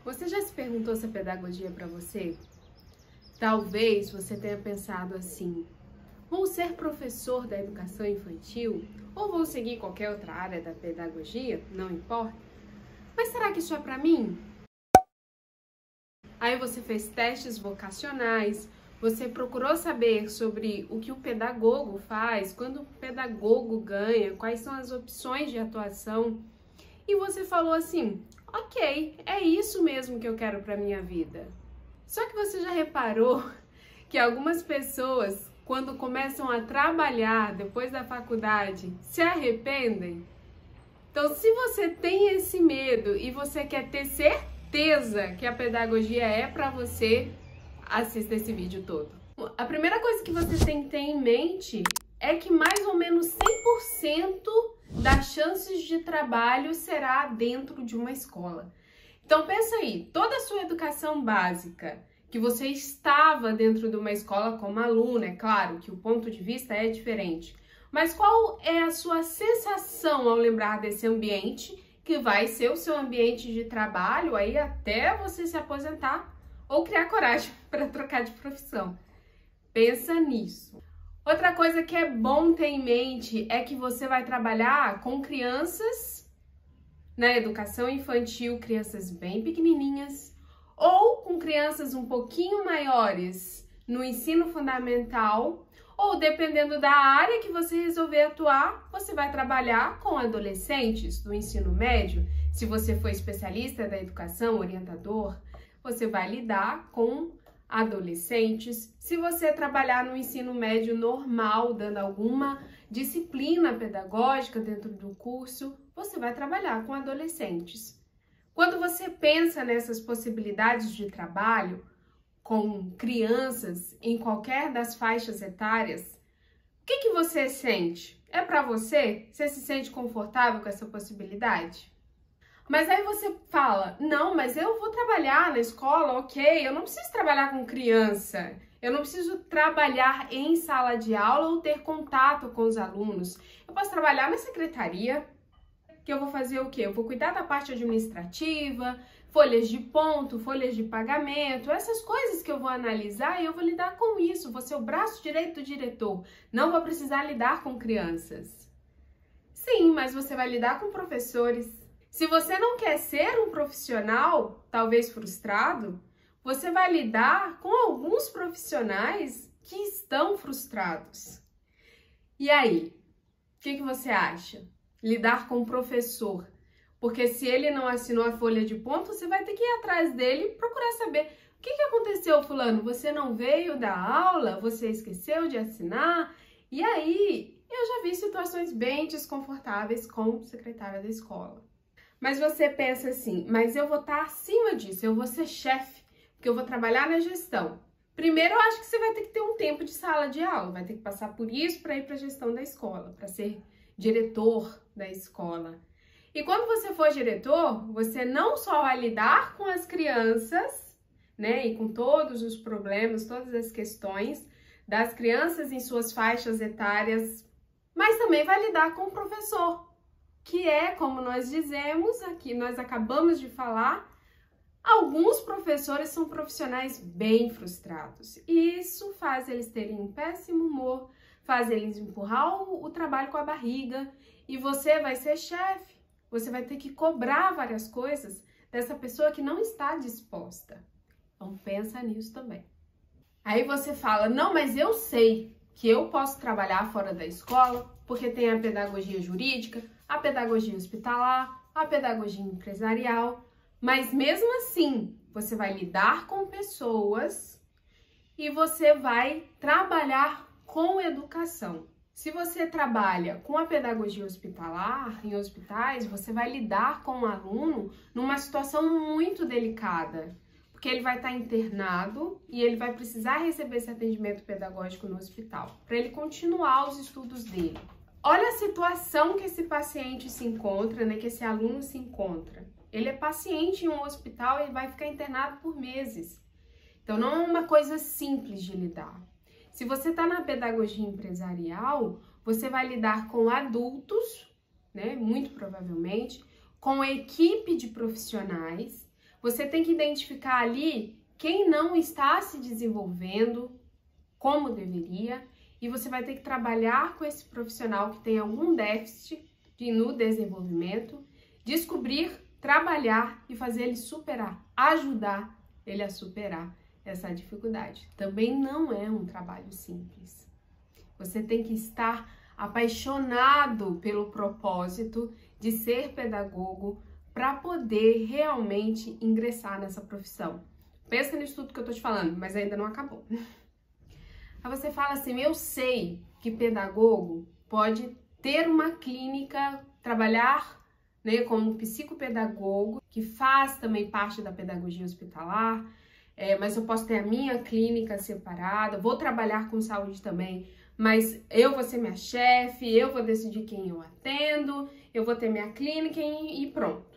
Você já se perguntou se a pedagogia é para você? Talvez você tenha pensado assim: vou ser professor da educação infantil ou vou seguir qualquer outra área da pedagogia, não importa. Mas será que isso é para mim? Aí você fez testes vocacionais, você procurou saber sobre o que o pedagogo faz, quando o pedagogo ganha, quais são as opções de atuação. E você falou assim: ok, é isso mesmo que eu quero para minha vida. Só que você já reparou que algumas pessoas, quando começam a trabalhar depois da faculdade, se arrependem? Então, se você tem esse medo e você quer ter certeza que a pedagogia é para você, assista esse vídeo todo. A primeira coisa que você tem que ter em mente é que mais ou menos 100% das chances de trabalho será dentro de uma escola. Então pensa aí, toda a sua educação básica, que você estava dentro de uma escola como aluno, é claro que o ponto de vista é diferente, mas qual é a sua sensação ao lembrar desse ambiente, que vai ser o seu ambiente de trabalho aí até você se aposentar ou criar coragem para trocar de profissão? Pensa nisso. Outra coisa que é bom ter em mente é que você vai trabalhar com crianças na educação infantil, crianças bem pequenininhas, ou com crianças um pouquinho maiores no ensino fundamental, ou dependendo da área que você resolver atuar, você vai trabalhar com adolescentes do ensino médio. Se você for especialista da educação, orientador, você vai lidar com adolescentes. Se você trabalhar no ensino médio normal, dando alguma disciplina pedagógica dentro do curso, você vai trabalhar com adolescentes. Quando você pensa nessas possibilidades de trabalho com crianças em qualquer das faixas etárias, o que você sente? É para você? Você se sente confortável com essa possibilidade? Mas aí você fala: não, mas eu vou trabalhar na escola, ok, eu não preciso trabalhar com criança, eu não preciso trabalhar em sala de aula ou ter contato com os alunos. Eu posso trabalhar na secretaria, que eu vou fazer o quê? Eu vou cuidar da parte administrativa, folhas de ponto, folhas de pagamento, essas coisas que eu vou analisar e eu vou lidar com isso, vou ser o braço direito do diretor, não vou precisar lidar com crianças. Sim, mas você vai lidar com professores. Se você não quer ser um profissional, talvez frustrado, você vai lidar com alguns profissionais que estão frustrados. E aí, o que você acha? Lidar com o professor. Porque se ele não assinou a folha de ponto, você vai ter que ir atrás dele e procurar saber: o que aconteceu, fulano? Você não veio da aula? Você esqueceu de assinar? E aí, eu já vi situações bem desconfortáveis com o secretário da escola. Mas você pensa assim: mas eu vou estar acima disso, eu vou ser chefe, porque eu vou trabalhar na gestão. Primeiro, eu acho que você vai ter que ter um tempo de sala de aula, vai ter que passar por isso para ir para a gestão da escola, para ser diretor da escola. E quando você for diretor, você não só vai lidar com as crianças, né, e com todos os problemas, todas as questões das crianças em suas faixas etárias, mas também vai lidar com o professor, que é, como nós dizemos aqui, nós acabamos de falar, alguns professores são profissionais bem frustrados. E isso faz eles terem um péssimo humor, faz eles empurrar o trabalho com a barriga, e você vai ser chefe, você vai ter que cobrar várias coisas dessa pessoa que não está disposta. Então pensa nisso também. Aí você fala: não, mas eu sei que eu posso trabalhar fora da escola, porque tem a pedagogia jurídica, a pedagogia hospitalar, a pedagogia empresarial, mas mesmo assim você vai lidar com pessoas e você vai trabalhar com educação. Se você trabalha com a pedagogia hospitalar, em hospitais, você vai lidar com um aluno numa situação muito delicada, porque ele vai estar internado e ele vai precisar receber esse atendimento pedagógico no hospital, para ele continuar os estudos dele. Olha a situação que esse paciente se encontra, né, que esse aluno se encontra. Ele é paciente em um hospital e vai ficar internado por meses. Então, não é uma coisa simples de lidar. Se você está na pedagogia empresarial, você vai lidar com adultos, né, muito provavelmente, com equipe de profissionais, Você tem que identificar ali quem não está se desenvolvendo como deveria e você vai ter que trabalhar com esse profissional que tem algum déficit no desenvolvimento, descobrir, trabalhar e fazer ele superar, ajudar ele a superar essa dificuldade. Também não é um trabalho simples. Você tem que estar apaixonado pelo propósito de ser pedagogo para poder realmente ingressar nessa profissão. Pensa nisso tudo que eu tô te falando, mas ainda não acabou. Aí você fala assim, eu sei que pedagogo pode ter uma clínica, trabalhar, né, como psicopedagogo, que faz também parte da pedagogia hospitalar, mas eu posso ter a minha clínica separada, vou trabalhar com saúde também, mas eu vou ser minha chefe, eu vou decidir quem eu atendo, eu vou ter minha clínica e pronto.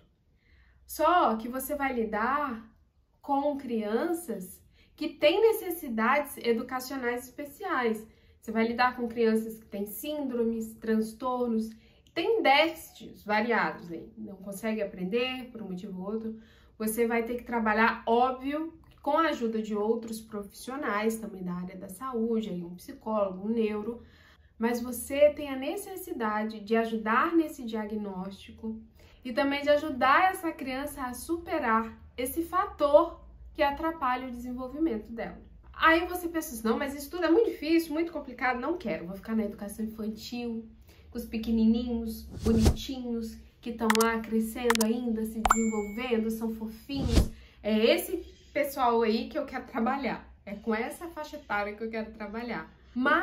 Só que você vai lidar com crianças que têm necessidades educacionais especiais. Você vai lidar com crianças que têm síndromes, transtornos, têm déficits variados, né? Não consegue aprender por um motivo ou outro. Você vai ter que trabalhar, óbvio, com a ajuda de outros profissionais também da área da saúde, aí um psicólogo, um neuro, mas você tem a necessidade de ajudar nesse diagnóstico e também de ajudar essa criança a superar esse fator que atrapalha o desenvolvimento dela. Aí você pensa assim, não, mas isso tudo é muito difícil, muito complicado, não quero, vou ficar na educação infantil, com os pequenininhos, bonitinhos, que estão lá crescendo ainda, se desenvolvendo, são fofinhos. É esse pessoal aí que eu quero trabalhar, é com essa faixa etária que eu quero trabalhar.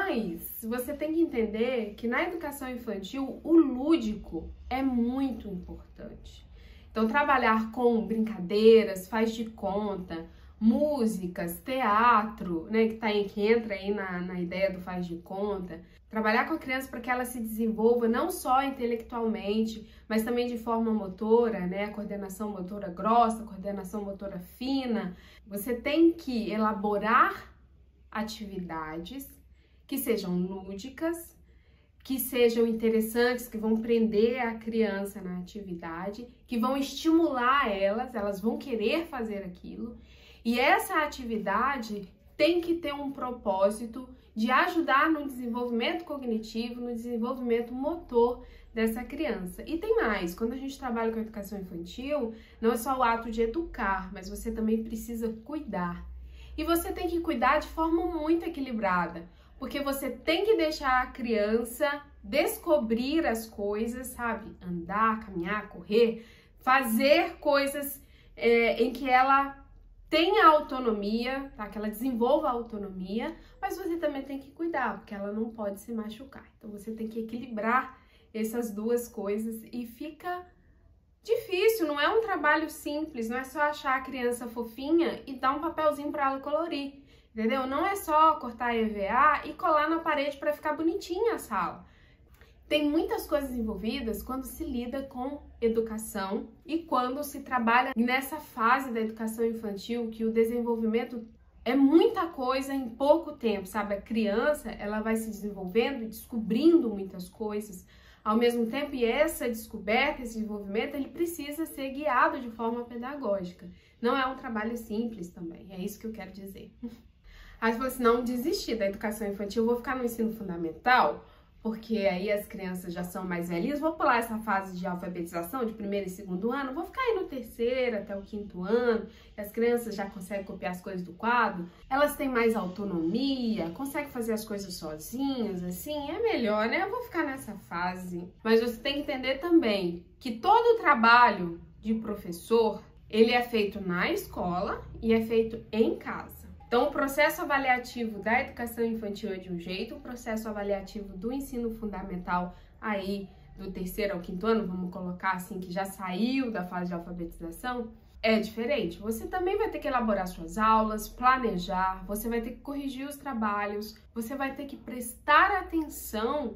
Mas você tem que entender que na educação infantil o lúdico é muito importante. Então, trabalhar com brincadeiras, faz de conta, músicas, teatro, né, que entra aí na ideia do faz de conta. Trabalhar com a criança para que ela se desenvolva não só intelectualmente, mas também de forma motora, né, a coordenação motora grossa, a coordenação motora fina. Você tem que elaborar atividades que sejam lúdicas, que sejam interessantes, que vão prender a criança na atividade, que vão estimular elas vão querer fazer aquilo. E essa atividade tem que ter um propósito de ajudar no desenvolvimento cognitivo, no desenvolvimento motor dessa criança. E tem mais, quando a gente trabalha com a educação infantil, não é só o ato de educar, mas você também precisa cuidar. E você tem que cuidar de forma muito equilibrada, porque você tem que deixar a criança descobrir as coisas, sabe? Andar, caminhar, correr, fazer coisas em que ela tenha autonomia, tá? Que ela desenvolva a autonomia, mas você também tem que cuidar, porque ela não pode se machucar. Então você tem que equilibrar essas duas coisas e fica difícil, não é um trabalho simples, não é só achar a criança fofinha e dar um papelzinho para ela colorir. Entendeu? Não é só cortar EVA e colar na parede para ficar bonitinha a sala. Tem muitas coisas envolvidas quando se lida com educação e quando se trabalha nessa fase da educação infantil, que o desenvolvimento é muita coisa em pouco tempo, sabe? A criança, ela vai se desenvolvendo e descobrindo muitas coisas ao mesmo tempo, e essa descoberta, esse desenvolvimento, ele precisa ser guiado de forma pedagógica. Não é um trabalho simples também, é isso que eu quero dizer. Aí você falou assim, não, desistir da educação infantil, vou ficar no ensino fundamental, porque aí as crianças já são mais velhinhas, vou pular essa fase de alfabetização de primeiro e segundo ano, vou ficar aí no terceiro até o quinto ano, as crianças já conseguem copiar as coisas do quadro, elas têm mais autonomia, conseguem fazer as coisas sozinhas, assim, é melhor, né? Eu vou ficar nessa fase. Mas você tem que entender também que todo o trabalho de professor, ele é feito na escola e é feito em casa. Então, o processo avaliativo da educação infantil é de um jeito, o processo avaliativo do ensino fundamental aí do terceiro ao quinto ano, vamos colocar assim, que já saiu da fase de alfabetização, é diferente. Você também vai ter que elaborar suas aulas, planejar, você vai ter que corrigir os trabalhos, você vai ter que prestar atenção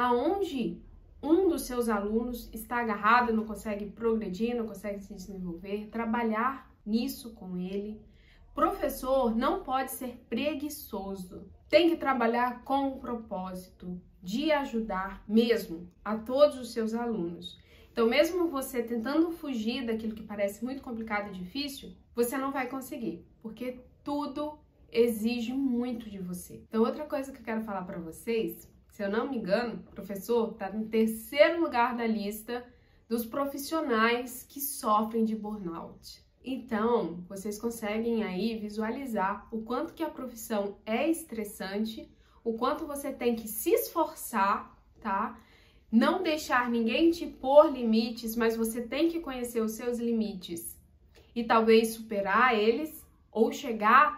aonde um dos seus alunos está agarrado, não consegue progredir, não consegue se desenvolver, trabalhar nisso com ele. Professor não pode ser preguiçoso, tem que trabalhar com o propósito de ajudar mesmo a todos os seus alunos. Então, Então, mesmo você tentando fugir daquilo que parece muito complicado e difícil, você não vai conseguir, porque tudo exige muito de você. Então, outra coisa que eu quero falar para vocês, se eu não me engano, o professor está no 3º lugar da lista dos profissionais que sofrem de burnout. Então, vocês conseguem aí visualizar o quanto que a profissão é estressante, o quanto você tem que se esforçar, tá? Não deixar ninguém te pôr limites, mas você tem que conhecer os seus limites e talvez superar eles ou chegar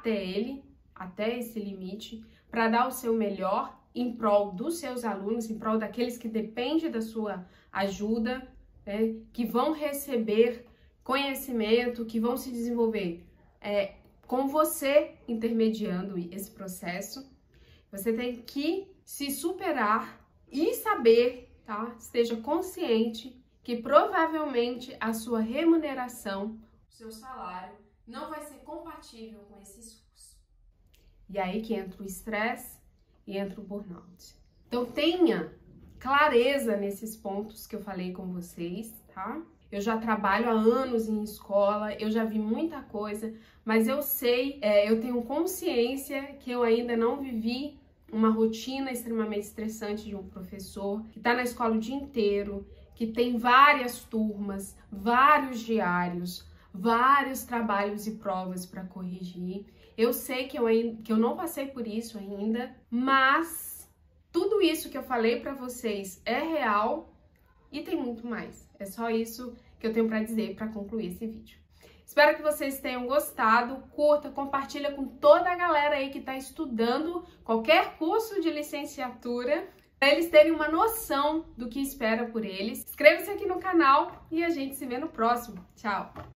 até esse limite, para dar o seu melhor em prol dos seus alunos, em prol daqueles que dependem da sua ajuda, né, que vão receber conhecimento, que vão se desenvolver com você intermediando esse processo. Você tem que se superar e saber, tá? Esteja consciente que provavelmente a sua remuneração, o seu salário, não vai ser compatível com esse esforço. E aí que entra o estresse e entra o burnout. Então tenha clareza nesses pontos que eu falei com vocês, tá? Eu já trabalho há anos em escola, eu já vi muita coisa, mas eu sei, eu tenho consciência que eu ainda não vivi uma rotina extremamente estressante de um professor que está na escola o dia inteiro, que tem várias turmas, vários diários, vários trabalhos e provas para corrigir. Eu sei que eu não passei por isso ainda, mas tudo isso que eu falei para vocês é real e tem muito mais. É só isso que eu tenho para dizer para concluir esse vídeo. Espero que vocês tenham gostado, curta, compartilha com toda a galera aí que está estudando qualquer curso de licenciatura, para eles terem uma noção do que espera por eles. Inscreva-se aqui no canal e a gente se vê no próximo. Tchau!